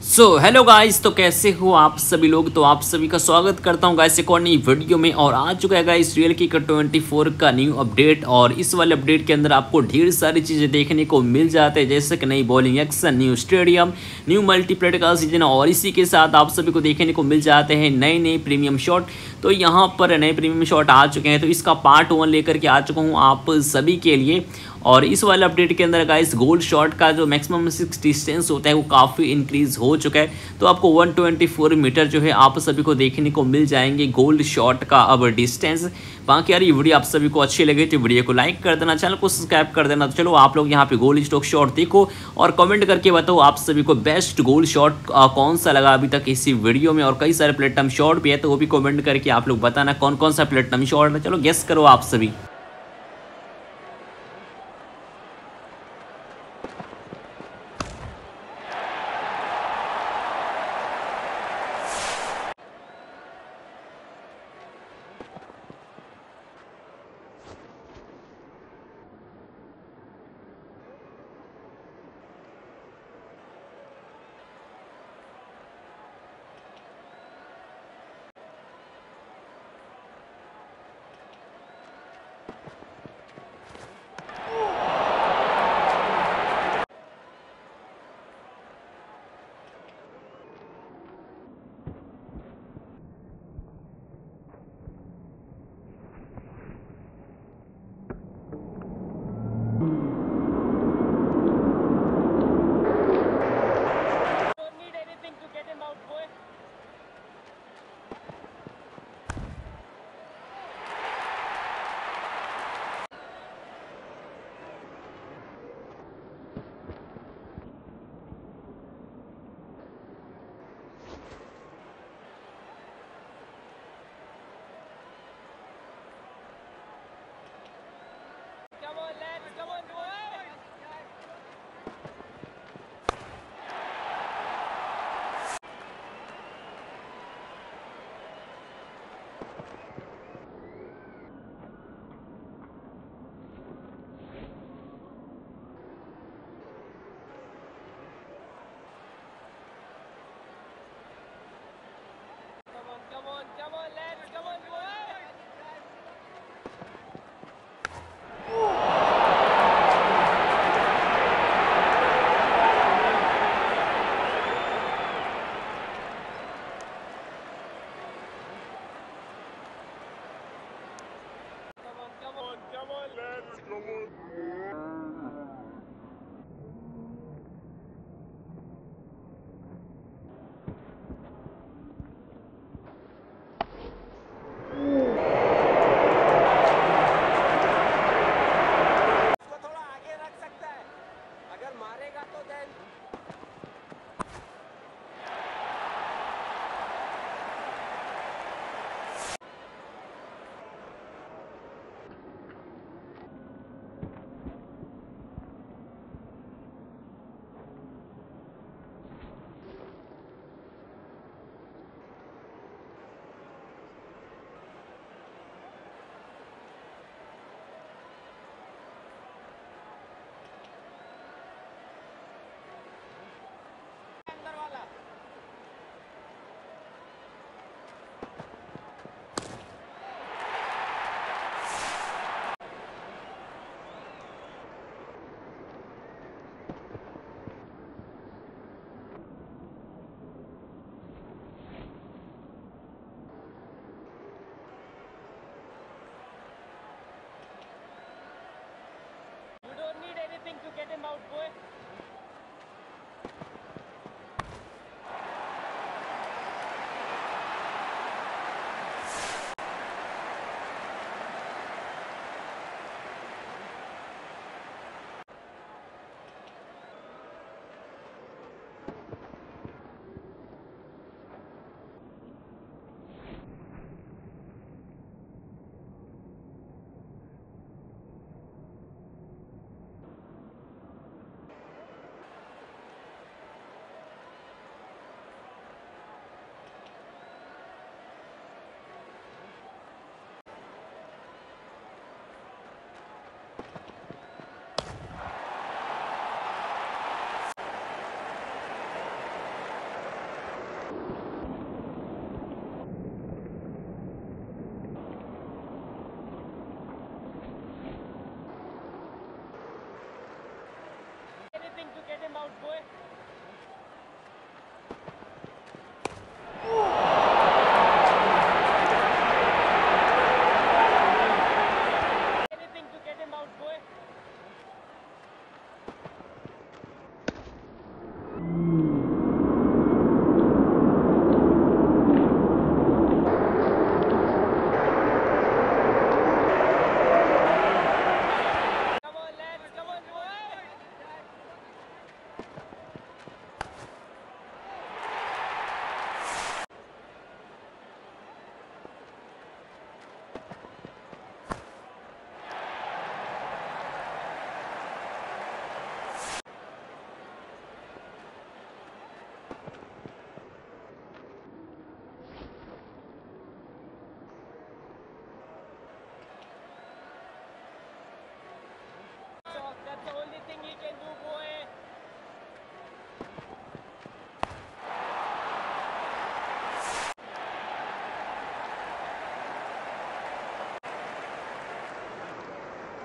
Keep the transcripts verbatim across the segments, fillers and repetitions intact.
So hello guys, तो कैसे हो आप सभी लोग। तो आप सभी का स्वागत करता हूं गाइस एक और नई वीडियो में। और आ चुका है गाइस रियल की का ट्वेंटी फोर का न्यू अपडेट। और इस वाले अपडेट के अंदर आपको ढेर सारी चीज़ें देखने को मिल जाते हैं, जैसे कि नई bowling action, new stadium, new multiplayer का सीजन। और इसी के साथ आप सभी को देखने को मिल जाते हैं नए नए प्रीमियम शॉट। तो यहाँ पर नए प्रीमियम शॉट आ चुके हैं, तो इसका पार्ट वन लेकर के आ चुका हूँ आप सभी के लिए। और इस वाले अपडेट के अंदर गाइस गोल्ड शॉट का जो मैक्सिमम सिक्स डिस्टेंस होता है वो काफ़ी इंक्रीज हो चुका है। तो आपको वन ट्वेंटी फोर मीटर जो है आप सभी को देखने को मिल जाएंगे गोल्ड शॉट का अब डिस्टेंस। बाकी यार ये वीडियो आप सभी को अच्छी लगे तो वीडियो को लाइक कर देना, चैनल को सब्सक्राइब कर देना। तो चलो आप लोग यहाँ पे गोल्ड स्टॉक शॉट देखो और कमेंट करके बताओ आप सभी को बेस्ट गोल्ड शॉट कौन सा लगा अभी तक इसी वीडियो में। और कई सारे प्लेटिनम शॉट भी है, तो वो भी कमेंट करके आप लोग बताना कौन कौन सा प्लेटिनम शॉट है। चलो गेस करो आप सभी।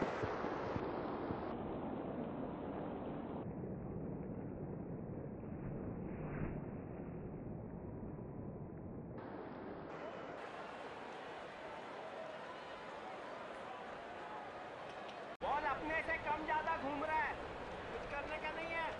बॉल अपने से कम ज्यादा घूम रहा है, कुछ करने का नहीं है।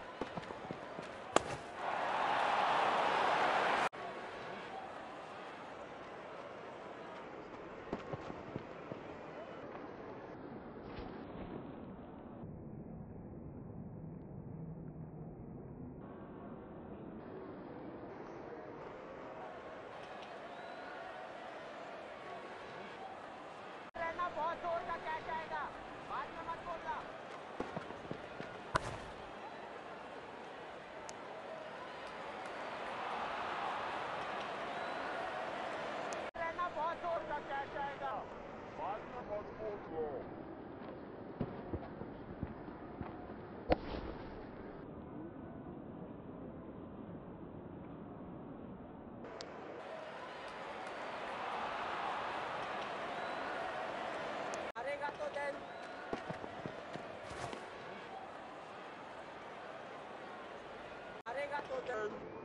रहना, बहुत जोर का कैच आएगा, बाद में मत बोलना। रहना, बहुत जोर का कैच आएगा, बाद में मत बोलना। मारेगा तो देन मारेगा तो देन